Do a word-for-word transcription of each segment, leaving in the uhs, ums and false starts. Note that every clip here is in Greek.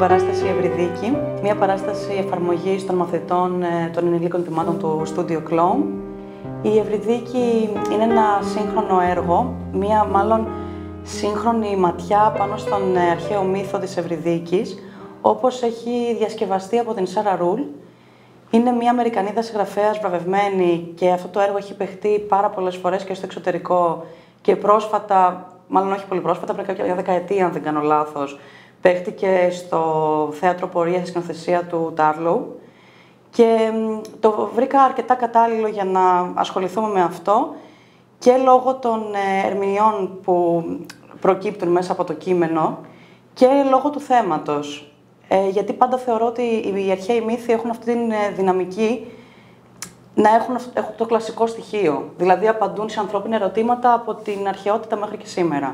παράσταση Ευρυδίκη, μια παράσταση εφαρμογής των μαθητών των ενηλίκων θυμάτων του Studio Clown. Η Ευρυδίκη είναι ένα σύγχρονο έργο, μια μάλλον σύγχρονη ματιά πάνω στον αρχαίο μύθο της Ευρυδίκης, όπως έχει διασκευαστεί από την Σάρα Ρουλ. Είναι μια Αμερικανίδα συγγραφέας βραβευμένη και αυτό το έργο έχει παιχτεί πάρα πολλές φορές και στο εξωτερικό και πρόσφατα, μάλλον όχι πολύ πρόσφατα, πριν κάποια δεκαετία αν δεν κάνω λάθος, παίχτηκε στο Θέατρο Πορεία στη σκηνοθεσία του Τάρλοου και το βρήκα αρκετά κατάλληλο για να ασχοληθούμε με αυτό και λόγω των ερμηνεών που προκύπτουν μέσα από το κείμενο και λόγω του θέματος. Ε, γιατί πάντα θεωρώ ότι οι αρχαίοι μύθοι έχουν αυτή τη δυναμική να έχουν, έχουν το κλασικό στοιχείο. Δηλαδή απαντούν σε ανθρώπινα ερωτήματα από την αρχαιότητα μέχρι και σήμερα.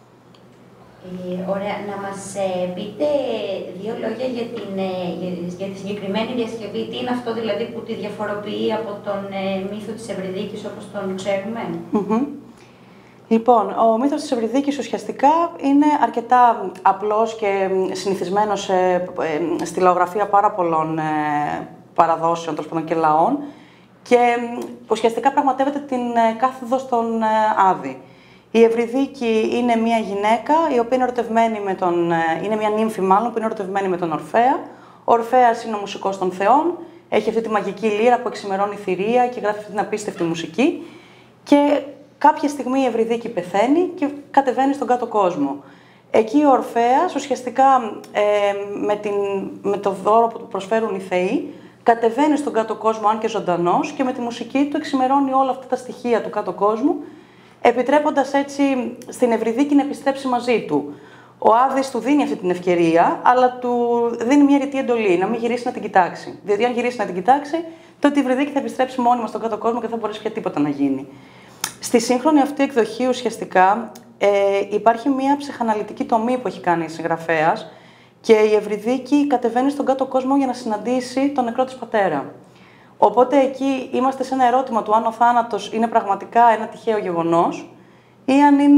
Ε, ωραία. Να μας ε, πείτε δύο λόγια για, την, ε, για, για τη συγκεκριμένη διασκευή. Τι είναι αυτό δηλαδή που τη διαφοροποιεί από τον ε, μύθο της Ευρυδίκης όπως τον ξέρουμε. Mm-hmm. Λοιπόν, ο μύθος της Ευρυδίκης ουσιαστικά είναι αρκετά απλός και συνηθισμένος ε, ε, στη λαογραφία πάρα πολλών ε, παραδόσεων και λαών και ε, ουσιαστικά πραγματεύεται την ε, κάθοδο στον ε, Άδη. Η Ευρυδίκη είναι μια γυναίκα η οποία είναι ερωτευμένη με τον, ε, είναι μια νύμφη μάλλον που είναι ερωτευμένη με τον Ορφέα. Ο Ορφέας είναι ο μουσικός των θεών, έχει αυτή τη μαγική λύρα που εξημερώνει θηρία και γράφει αυτή την απίστευτη μουσική και κάποια στιγμή η Ευρυδίκη πεθαίνει και κατεβαίνει στον κάτω κόσμο. Εκεί ο Ορφέας ουσιαστικά ε, με, την, με το δώρο που του προσφέρουν οι θεοί κατεβαίνει στον κάτω κόσμο αν και ζωντανός και με τη μουσική του εξημερώνει όλα αυτά τα στοιχεία του κάτω κόσμου, επιτρέποντας έτσι στην Ευρυδίκη να επιστρέψει μαζί του. Ο Άδης του δίνει αυτή την ευκαιρία, αλλά του δίνει μια ρητή εντολή, να μην γυρίσει να την κοιτάξει. Διότι αν γυρίσει να την κοιτάξει, τότε η Ευρυδίκη θα επιστρέψει μόνιμα στον κάτω κόσμο και δεν θα μπορέσει πια τίποτα να γίνει. Στη σύγχρονη αυτή εκδοχή ουσιαστικά ε, υπάρχει μια ψυχαναλυτική τομή που έχει κάνει η συγγραφέας και η Ευρυδίκη κατεβαίνει στον κάτω κόσμο για να συναντήσει τον νεκρό της πατέρα. Οπότε εκεί είμαστε σε ένα ερώτημα του αν ο θάνατος είναι πραγματικά ένα τυχαίο γεγονός ή αν είναι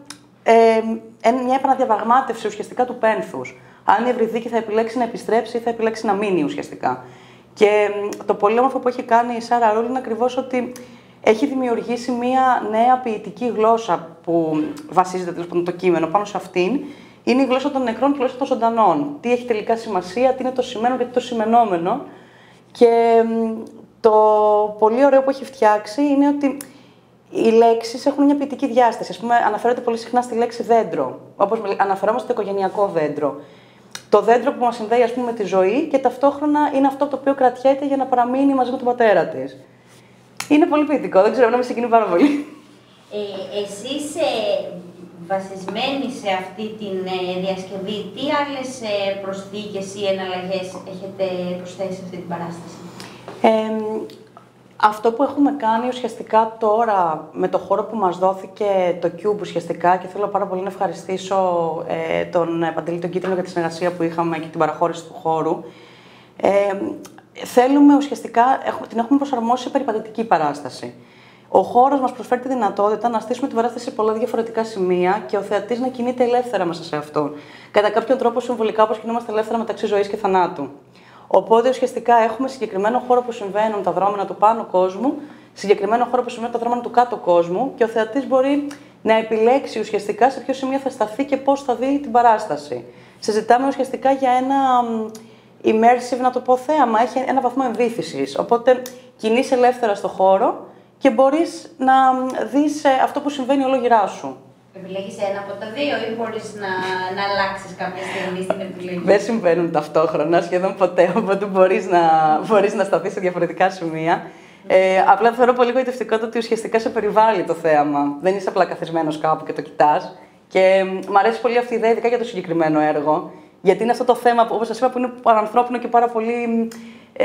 ε, μια επαναδιαπραγμάτευση ουσιαστικά του πένθους. Αν η Ευρυδίκη θα επιλέξει να επιστρέψει ή θα επιλέξει να μείνει ουσιαστικά. Και το πολύ όμορφο που έχει κάνει η Σάρα Ρουλ είναι ακριβώς ότι έχει δημιουργήσει μία νέα ποιητική γλώσσα που βασίζεται τέλος το κείμενο πάνω σε αυτήν. Είναι η γλώσσα των νεκρών και η γλώσσα των ζωντανών. Τι έχει τελικά σημασία, τι είναι το σημαίνον και τι το σημενόμενο. Και το πολύ ωραίο που έχει φτιάξει είναι ότι οι λέξεις έχουν μια ποιητική διάσταση. Ας πούμε, αναφέρεται πολύ συχνά στη λέξη δέντρο, όπως αναφερόμαστε στο οικογενειακό δέντρο. Το δέντρο που μας συνδέει ας πούμε, με τη ζωή και ταυτόχρονα είναι αυτό το οποίο κρατιέται για να παραμείνει μαζί με τον πατέρα της. Είναι πολύ ποιητικό, δεν ξέρω, να με συγκινεί πάρα πολύ. Ε, εσείς ε, βασισμένοι σε αυτή τη ε, διασκευή, τι άλλες ε, προσθήκες ή εναλλαγές έχετε προσθέσει σε αυτή την παράσταση? Ε, αυτό που έχουμε κάνει ουσιαστικά τώρα με το χώρο που μας δόθηκε το Cube ουσιαστικά και θέλω πάρα πολύ να ευχαριστήσω ε, τον Παντελή τον Κίτρινο για τη συνεργασία που είχαμε και την παραχώρηση του χώρου. Ε, Θέλουμε ουσιαστικά, την έχουμε προσαρμόσει σε περιπατητική παράσταση. Ο χώρος μας προσφέρει τη δυνατότητα να στήσουμε την παράσταση σε πολλά διαφορετικά σημεία και ο θεατής να κινείται ελεύθερα μέσα σε αυτό. Κατά κάποιον τρόπο συμβολικά όπως κινούμαστε ελεύθερα μεταξύ ζωής και θανάτου. Οπότε ουσιαστικά έχουμε συγκεκριμένο χώρο που συμβαίνουν τα δρόμενα του πάνω κόσμου, συγκεκριμένο χώρο που συμβαίνουν τα δρόμενα του κάτω κόσμου και ο θεατής μπορεί να επιλέξει ουσιαστικά σε ποιο σημείο θα σταθεί και πώς θα δει την παράσταση. Συζητάμε ουσιαστικά για ένα immersive, να το πω, θέαμα, έχει ένα βαθμό εμβύθισης. Οπότε κινείσαι ελεύθερα στο χώρο και μπορείς να δεις αυτό που συμβαίνει όλο γυρά σου. Επιλέγεις ένα από τα δύο ή μπορείς να, να αλλάξεις κάποια στιγμή στην επιλογή? Δεν συμβαίνουν ταυτόχρονα, σχεδόν ποτέ, οπότε μπορείς να, μπορείς να σταθείς σε διαφορετικά σημεία. Ε, απλά θεωρώ πολύ γοητευτικό το ότι ουσιαστικά σε περιβάλλει το θέαμα. Δεν είσαι απλά καθισμένος κάπου και το κοιτάς. Και μου αρέσει πολύ αυτή η ιδέα, ειδικά για το συγκεκριμένο έργο. Γιατί είναι αυτό το θέμα που, όπως σας είπα, που είναι παρανθρώπινο και πάρα πολύ. Ε,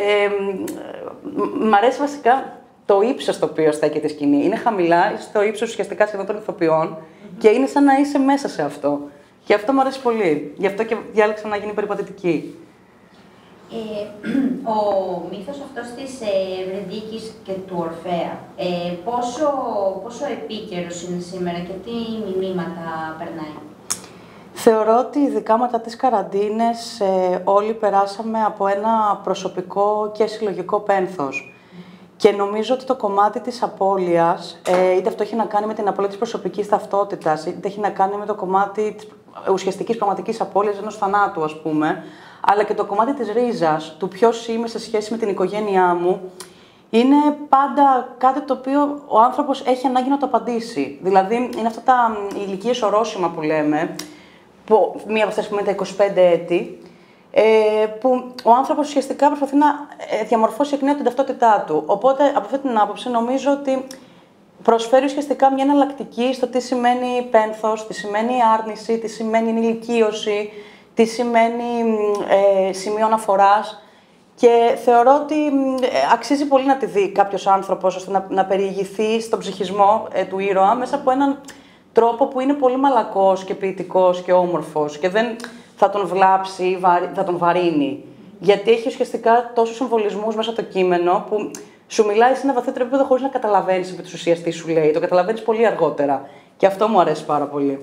μ' αρέσει βασικά το ύψος στο οποίο στέκεται η σκηνή. Είναι χαμηλά, είσαι στο ύψος ουσιαστικά σχεδόν των ηθοποιών mm-hmm. και είναι σαν να είσαι μέσα σε αυτό. Και αυτό μου αρέσει πολύ. Γι' αυτό και διάλεξα να γίνει περιπατητική. Ε, ο μύθος αυτός της Ευρυδίκης και του Ορφέα, ε, πόσο, πόσο επίκαιρος είναι σήμερα και τι μηνύματα περνάει? Θεωρώ ότι ειδικά μετά τις καραντίνες ε, όλοι περάσαμε από ένα προσωπικό και συλλογικό πένθος. Και νομίζω ότι το κομμάτι της απώλειας, ε, είτε αυτό έχει να κάνει με την απώλεια της προσωπικής ταυτότητας, είτε έχει να κάνει με το κομμάτι της ουσιαστικής πραγματικής απώλειας ενός θανάτου, ας πούμε, αλλά και το κομμάτι της ρίζας, του ποιος είμαι σε σχέση με την οικογένειά μου, είναι πάντα κάτι το οποίο ο άνθρωπος έχει ανάγκη να το απαντήσει. Δηλαδή, είναι αυτά τα ηλικίες ορόσημα που λέμε, που, μία από αυτές που είναι τα είκοσι πέντε έτη, ε, που ο άνθρωπος ουσιαστικά προσπαθεί να διαμορφώσει εκ νέου την ταυτότητά του. Οπότε, από αυτή την άποψη, νομίζω ότι προσφέρει ουσιαστικά μια εναλλακτική στο τι σημαίνει πένθος, τι σημαίνει άρνηση, τι σημαίνει ενηλικίωση, τι σημαίνει ε, σημείο αναφοράς. Και θεωρώ ότι ε, αξίζει πολύ να τη δει κάποιος άνθρωπος, ώστε να, να περιηγηθεί στον ψυχισμό ε, του ήρωα μέσα από έναν τρόπο που είναι πολύ μαλακός και ποιητικός και όμορφος και δεν θα τον βλάψει, θα τον βαρύνει. Γιατί έχει ουσιαστικά τόσους συμβολισμούς μέσα το κείμενο που σου μιλάει σε ένα βαθύτερο επίπεδο χωρίς να καταλαβαίνεις επί της ουσίας τι σου λέει. Το καταλαβαίνεις πολύ αργότερα. Και αυτό μου αρέσει πάρα πολύ.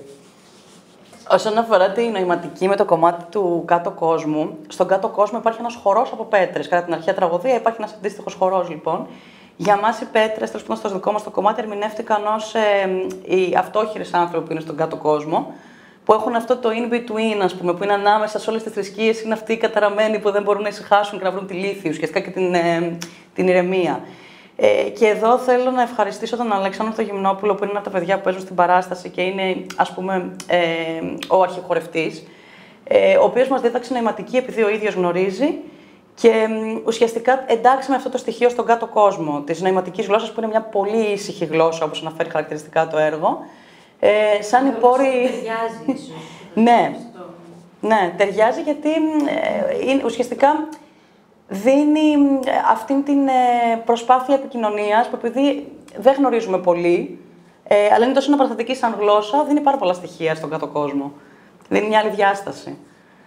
Όσον αφορά τη νοηματική με το κομμάτι του κάτω κόσμου, στον κάτω κόσμο υπάρχει ένας χορός από πέτρες. Κατά την αρχαία τραγωδία υπάρχει ένας αντίστοιχος χορός, λοιπόν. Για μας οι πέτρες, τέλος πάντων στο δικό μας το κομμάτι, ερμηνεύτηκαν ως ε, οι αυτόχειρες άνθρωποι που είναι στον κάτω κόσμο, που έχουν αυτό το in-between, ας πούμε, που είναι ανάμεσα σε όλες τις θρησκείες, είναι αυτοί οι καταραμένοι που δεν μπορούν να ησυχάσουν και να βρουν τη λύθη, ουσιαστικά και την, ε, την ηρεμία. Ε, και εδώ θέλω να ευχαριστήσω τον Αλέξανδρο τον Γυμνόπουλο, που είναι ένα από τα παιδιά που παίζουν στην παράσταση και είναι, ας πούμε, ε, ο αρχιχορευτής, ε, ο οποίος μας δίδαξε νοηματική επειδή ο ίδιος γνωρίζει. Και ουσιαστικά εντάξαμε αυτό το στοιχείο στον κάτω κόσμο της νοηματικής γλώσσας, που είναι μια πολύ ήσυχη γλώσσα, όπως αναφέρει χαρακτηριστικά το έργο. Ε, σαν η πόρη. Ταιριάζει, ίσως. Ναι, ναι, ταιριάζει γιατί ε, είναι, ουσιαστικά δίνει αυτή την ε, προσπάθεια επικοινωνίας που επειδή δεν γνωρίζουμε πολύ, ε, αλλά είναι τόσο αναπαραστατική σαν γλώσσα, δίνει πάρα πολλά στοιχεία στον κάτω κόσμο. Δίνει μια άλλη διάσταση.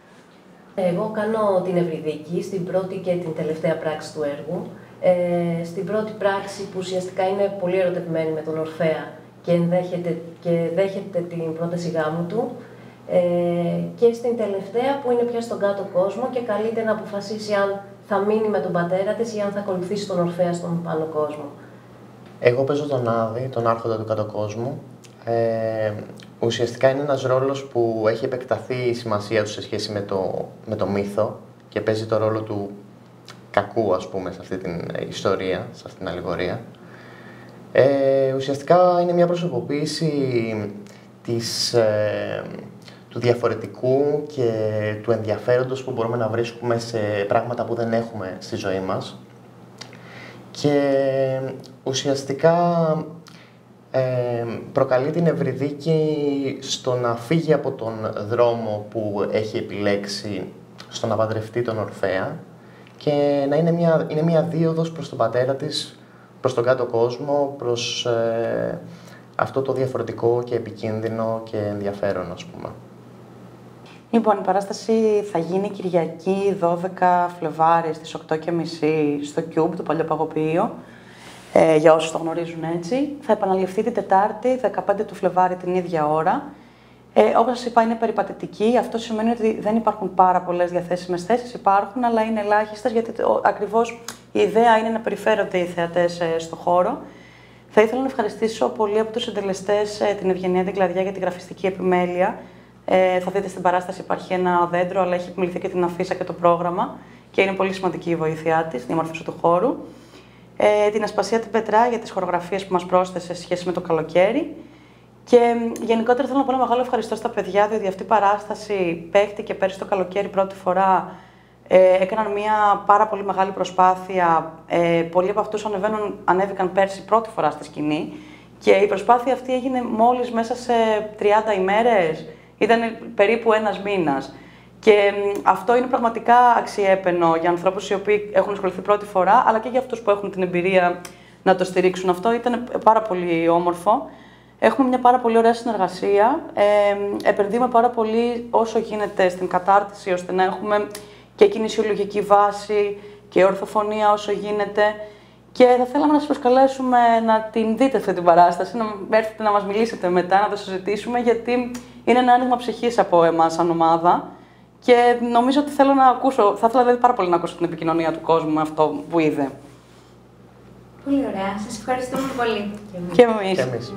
Εγώ κάνω την Ευρυδίκη στην πρώτη και την τελευταία πράξη του έργου. Ε, στην πρώτη πράξη που ουσιαστικά είναι πολύ ερωτευμένη με τον Ορφέα και, ενδέχεται, και δέχεται την πρόταση γάμου του. Ε, και στην τελευταία που είναι πια στον κάτω κόσμο και καλείται να αποφασίσει αν θα μείνει με τον πατέρα της ή αν θα ακολουθήσει τον Ορφέα στον πάνω κόσμο. Εγώ παίζω τον Άδη, τον άρχοντα του κάτω κόσμου. Ε, ουσιαστικά είναι ένας ρόλος που έχει επεκταθεί η σημασία του σε σχέση με το, με το μύθο και παίζει το ρόλο του κακού, ας πούμε, σε αυτή την ιστορία, σε αυτή την αλληγορία. Ε, ουσιαστικά είναι μια προσωποποίηση της, ε, του διαφορετικού και του ενδιαφέροντος που μπορούμε να βρίσκουμε σε πράγματα που δεν έχουμε στη ζωή μας. Και ουσιαστικά Ε, προκαλεί την Ευρυδίκη στο να φύγει από τον δρόμο που έχει επιλέξει στο να παντρευτεί τον Ορφέα και να είναι μια, είναι μια δίωδος προς τον πατέρα της, προς τον κάτω κόσμο, προς ε, αυτό το διαφορετικό και επικίνδυνο και ενδιαφέρον, ας πούμε. Λοιπόν, η παράσταση θα γίνει Κυριακή δώδεκα Φλεβάρι στις οκτώ και μισή στο Cube, το παλιό παγοποιείο. Ε, για όσους το γνωρίζουν έτσι. Θα επαναληφθεί την Τετάρτη, δεκαπέντε του Φλεβάρι, την ίδια ώρα. Ε, όπως σας είπα, είναι περιπατητική. Αυτό σημαίνει ότι δεν υπάρχουν πάρα πολλές διαθέσιμες θέσεις. Υπάρχουν, αλλά είναι ελάχιστες, γιατί το, ακριβώς η ιδέα είναι να περιφέρονται οι θεατές ε, στο χώρο. Θα ήθελα να ευχαριστήσω πολύ από τους συντελεστές ε, την Ευγενία την Κλαδιά για την γραφιστική επιμέλεια. Ε, θα δείτε στην παράσταση υπάρχει ένα δέντρο, αλλά έχει επιμεληθεί και την αφίσα και το πρόγραμμα. Και είναι πολύ σημαντική η βοήθειά της, η διαμόρφωση του χώρου. Ε, την Ασπασία την Πετρά για τις χορογραφίες που μας πρόσθεσε σε σχέση με το καλοκαίρι. Και γενικότερα θέλω να πω ένα μεγάλο ευχαριστώ στα παιδιά, διότι αυτή η παράσταση παίχτηκε πέρσι το καλοκαίρι πρώτη φορά. Ε, έκαναν μια πάρα πολύ μεγάλη προσπάθεια. Ε, πολλοί από αυτούς ανεβαίνουν, ανέβηκαν πέρσι πρώτη φορά στη σκηνή. Και η προσπάθεια αυτή έγινε μόλις μέσα σε τριάντα ημέρες. Ήταν περίπου ένας μήνας. Και αυτό είναι πραγματικά αξιέπαινο για ανθρώπους οι οποίοι έχουν ασχοληθεί πρώτη φορά, αλλά και για αυτούς που έχουν την εμπειρία να το στηρίξουν. Αυτό ήταν πάρα πολύ όμορφο. Έχουμε μια πάρα πολύ ωραία συνεργασία. Ε, επενδύουμε πάρα πολύ όσο γίνεται στην κατάρτιση, ώστε να έχουμε και κινησιολογική βάση και ορθοφωνία όσο γίνεται. Και θα θέλαμε να σας προσκαλέσουμε να την δείτε αυτή την παράσταση, να έρθετε να μας μιλήσετε μετά, να το συζητήσουμε, γιατί είναι ένα άνοιγμα ψυχής από εμάς σαν ομάδα. Και νομίζω ότι θέλω να ακούσω, θα ήθελα δηλαδή πάρα πολύ να ακούσω την επικοινωνία του κόσμου με αυτό που είδε. Πολύ ωραία. Σας ευχαριστούμε πολύ. Και εμείς. Και εμείς.